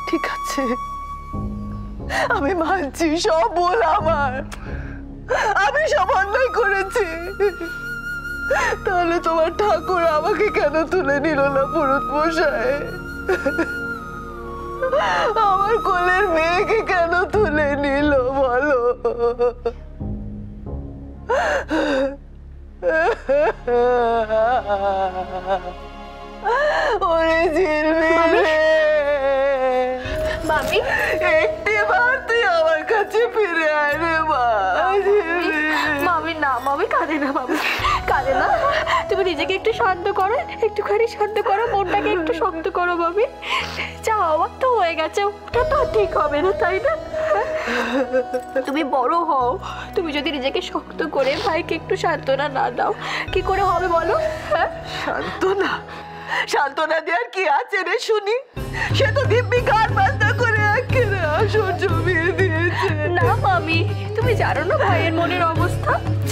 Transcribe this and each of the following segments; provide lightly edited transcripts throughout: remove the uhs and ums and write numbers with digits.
ঠিক আছে, আমি মানছি সব ভুল আমার, আমি সব অন্যায় করেছি। তাহলে তোমার ঠাকুর আমাকে কেন তুলে নিল না পুরোহিত মশাই? আমার কোলের মেয়েকে কেন তুলে নিল বলো? ওরে ঝিলমিল, মামি একটি বার তুই আমার কাছে ফিরে আয় রে মা। মামি না, মামি কাঁদে না, মামি কাঁদে না। তুমি নিজেকে একটু শান্ত করো, একটুখানি শান্ত করো, মনটাকে একটু শক্ত করো মামি। যাও, আমার তো হয়ে গেছে, ওটা তো ঠিক হবে না, তাই না? তুমি বড় হও, তুমি যদি নিজেকে শক্ত করে ভাইকে একটু সান্ত্বনা না দাও, কি করে হবে বলো? সান্ত্বনা? সান্ত্বনা দেওয়ার কি আছে রে শুনি? সে তো দিব্যি গান বাজনা করে একেবারে আসর জমিয়ে দিয়েছে। না মামি, তুমি জানো না ভাইয়ের মনের অবস্থা।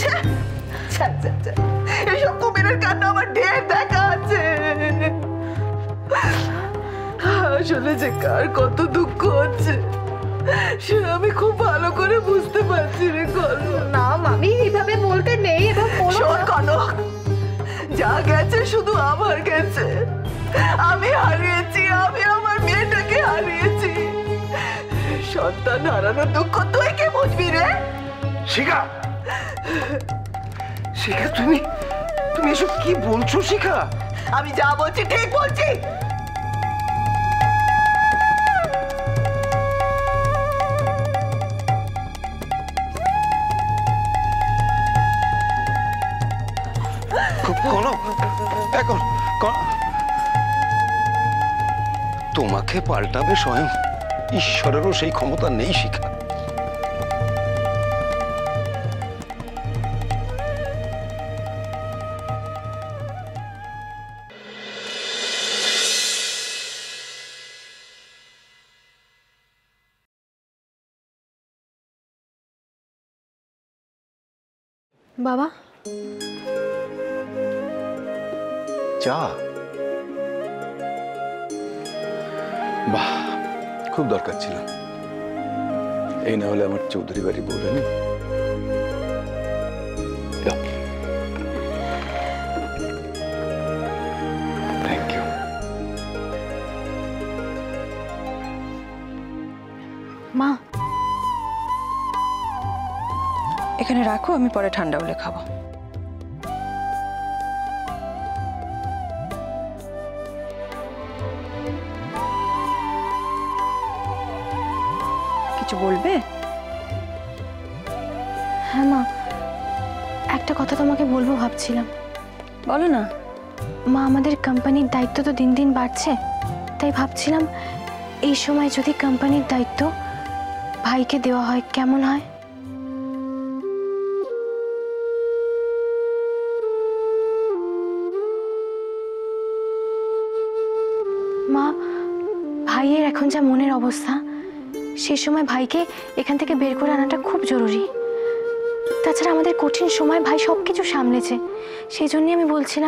এসব কুমিরের কান্না আমার ঢের দেখা আছে। আসলে যে কার কত দুঃখ হচ্ছে সে আমি খুব ভালো করে বুঝতে পারছি রে কনক। না মামি, এইভাবে বলতে নেই। শোন কনক, যা গেছে শুধু আমার গেছে। আমি হারিয়েছি, আমি আমার মেয়েটাকে হারিয়েছি। সন্তান হারানোর দুঃখ তুই কে বুঝবি রে? শিখা, শিখা তুমি তুমি এসব কি বলছো শিখা? আমি যা বলছি ঠিক বলছি। এখন তোমাকে পাল্টাবে স্বয়ং ঈশ্বরেরও সেই ক্ষমতা নেই শিখা। বাবা, চা? বাহ, খুব দরকার ছিল। এই না হলে আমার চৌধুরী বাড়ি বউরানি। Thank you. মা, এখানে রাখো, আমি পরে ঠান্ডা হলে খাবো। কিছু বলবে? হ্যাঁ মা, একটা কথা তোমাকে বলবো ভাবছিলাম। বলো না। মা, আমাদের কোম্পানির দায়িত্ব তো দিন দিন বাড়ছে, তাই ভাবছিলাম এই সময় যদি কোম্পানির দায়িত্ব ভাইকে দেওয়া হয় কেমন হয়? মা, ভাইয়ের এখন যা মনের অবস্থা, সেই সময় ভাইকে এখান থেকে বের করে আনাটা খুব জরুরি। তাছাড়া আমাদের কঠিন সময় ভাই সবকিছু সামলেছে, সেই জন্যই আমি বলছিলাম।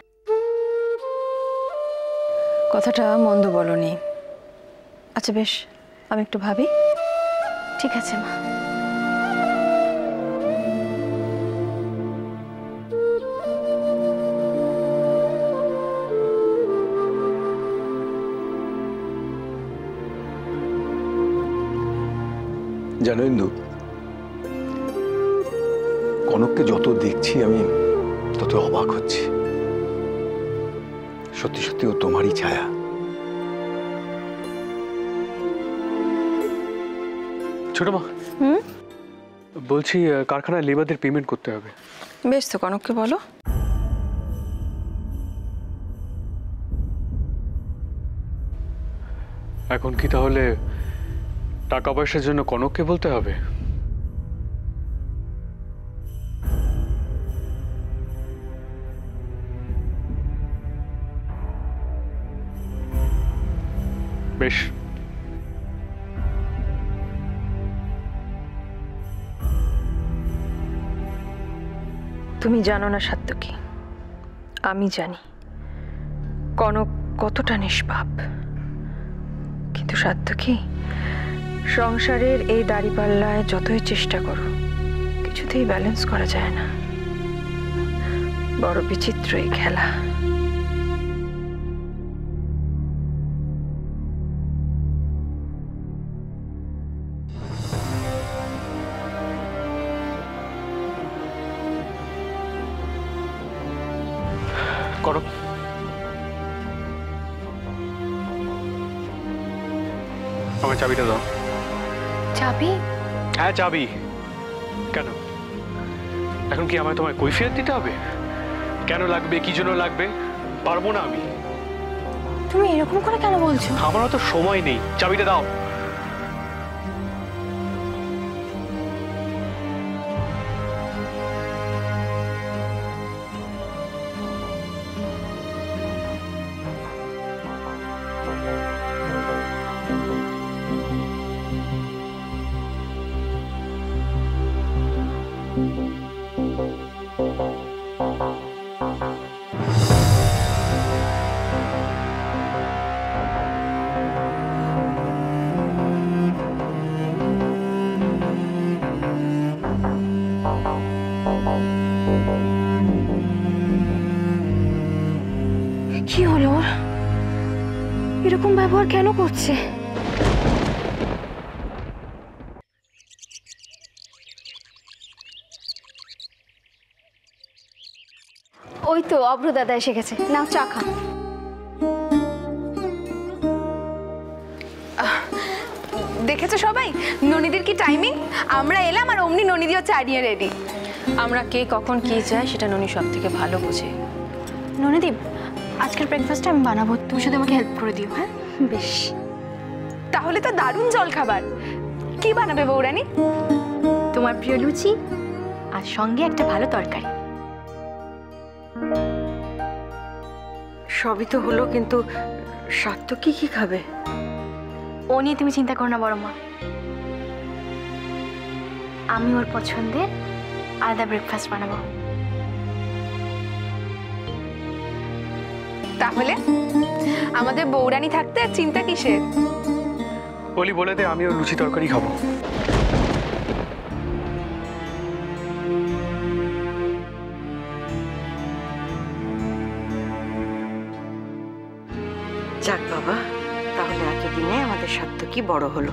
কথাটা মন্দ বলনি। আচ্ছা বেশ, আমি একটু ভাবি। ঠিক আছে মা। জানো ইন্দু, কনককে যত দেখছি আমি তত অবাক হচ্ছি। সত্যি সত্যি ও তোমারই ছায়া। ছোট মা, বলছি কারখানায় লেবারদের পেমেন্ট করতে হবে। বেশ তো, কনককে বলো। এখন কি তাহলে টাকা পয়সার জন্য কনককে বলতে হবে? বেশ, তুমি জানো না সাত্তকী, আমি জানি কনক কতটা নিষ্পাপ, কিন্তু সার্থকী, সংসারের এই দাঁড়িপাল্লায় যতই চেষ্টা করো কিছুতেই ব্যালেন্স করা যায় না। বড় বিচিত্র এই খেলা। করো। আমার চাবিটা দাও। চাবি? হ্যাঁ চাবি। কেন এখন কি আমায় তোমায় কৈফিয়ত দিতে হবে? কেন লাগবে, কি জন্য লাগবে? পারবো না আমি। তুমি এরকম করে কেন বলছো? আমার তো সময় নেই, চাবিটা দাও। কি হলো ওর? এরকম ব্যবহার কেন করছে? ওই তো অভ্র দাদা এসে গেছে, নাও চা খাও। দেখেছো সবাই ননিদির কি টাইমিং? আমরা এলাম আর অমনি ননিদিও চা নিয়ে রেডি। আমরা কে কখন কি চাই সেটা ননি সব থেকে ভালো বোঝে। ননিদীপ, আজকের ব্রেকফাস্টটা আমি বানাবো, তুমি শুধু আমাকে হেল্প করে দিও। হ্যাঁ বেশ, তাহলে তো দারুণ জল খাবার। কি বানাবে বৌরানী? তোমার প্রিয় লুচি আর সঙ্গে একটা ভালো তরকারি। সবই তো হলো, কিন্তু সার্থকী কি খাবে? ও নিয়ে তুমি চিন্তা করো না বড় মা, আমি ওর পছন্দের আলাদা ব্রেকফাস্ট বানাবো। তাহলে আমাদের বৌরানী থাকতে আর চিন্তা কিসের? বলি বলে দে, আমিও লুচি তরকারি খাবো। যাক বাবা, তাহলে এতদিনে আমাদের সার্থকী বড় হলো।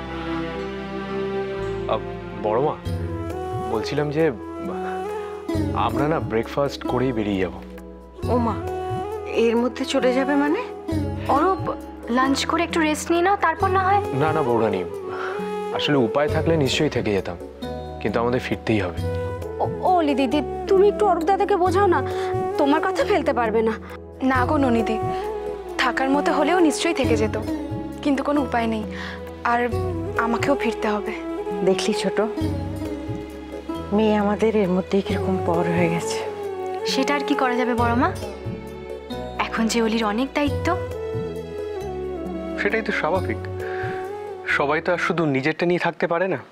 বড় মা, বলছিলাম যে আমরা না ব্রেকফাস্ট করেই বেরিয়ে যাব। ও মা, এর মধ্যে চলে যাবে মানে? অরূপ, লাঞ্চ করে একটু রেস্ট নিয়ে নাও, তারপর না হয়। না না বৌরানী, আসলে উপায় থাকলে নিশ্চয়ই থেকে যেতাম, কিন্তু আমাদের ফিরতেই হবে। ওলি দিদি, তুমি একটু অরূপ দাদাকে বোঝাও না, তোমার কথা ফেলতে পারবে না। না গো ননিদি, থাকার মতো হলেও নিশ্চয়ই থেকে যেত, কিন্তু কোনো উপায় নেই, আর আমাকেও ফিরতে হবে। দেখলি ছোট, মেয়ে আমাদের এর মধ্যেই কিরকম পর হয়ে গেছে। সেটা আর কি করা যাবে বড় মা, এখন যে অলির অনেক দায়িত্ব। সেটাই তো স্বাভাবিক, সবাই তো আর শুধু নিজেরটা নিয়ে থাকতে পারে না।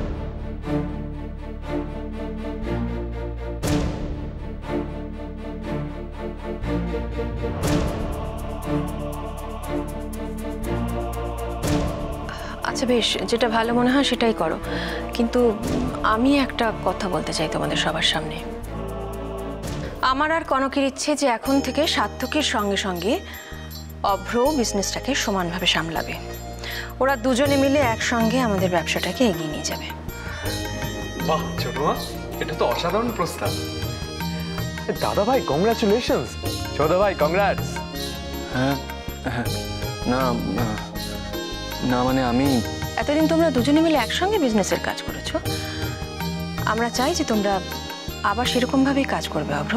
আচ্ছা বেশ, যেটা ভালো মনে হয় সেটাই করো, কিন্তু আমি একটা কথা বলতে চাই তোমাদের সবার সামনে। আমার আর কনকের ইচ্ছে যে এখন থেকে সার্থকীর সঙ্গে সঙ্গে অভ্র বিজনেসটাকে সমানভাবে সামলাবে। ওরা দুজনে মিলে একসঙ্গে আমাদের ব্যবসাটাকে এগিয়ে নিয়ে যাবে। বাহ ছোট মা, এটা তো অসাধারণ প্রস্তাব। দাদা ভাই কংগ্রাচুলেশনস। ছোট ভাই কংগ্রাটস। হ্যাঁ হ্যাঁ, না না মানে আমি এতদিন তোমরা দুজনে মিলে একসঙ্গে বিজনেসের কাজ করেছো, আমরা চাই যে তোমরা আবার সেরকমভাবেই কাজ করবে অভ্র।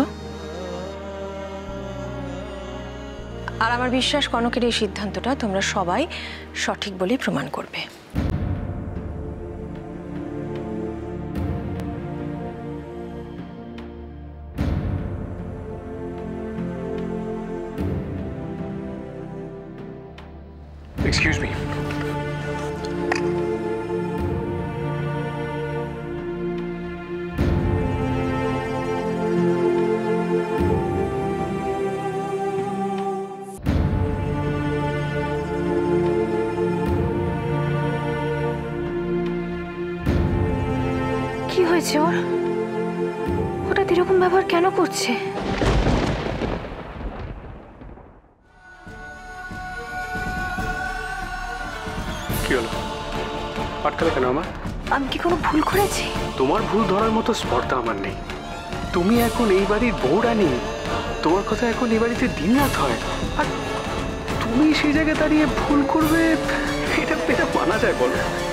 আর আমার বিশ্বাস কনকের এই সিদ্ধান্তটা তোমরা সবাই সঠিক বলেই প্রমাণ করবে। Excuse me. হয়েছে ওর? হঠাৎ এরকম ব্যবহার কেন করছে? কি হলো, আটকালে কেন আমার? আমি কি কোনো ভুল করেছি? তোমার ভুল ধরার মতো স্পর্ধা আমার নেই। তুমি এখন এই বাড়ির বউরানী, তোমার কথা এখন এই বাড়িতে দিন রাত হয়, আর তুমি সেই জায়গায় দাঁড়িয়ে ভুল করবে, এটা মানা যায় বলো?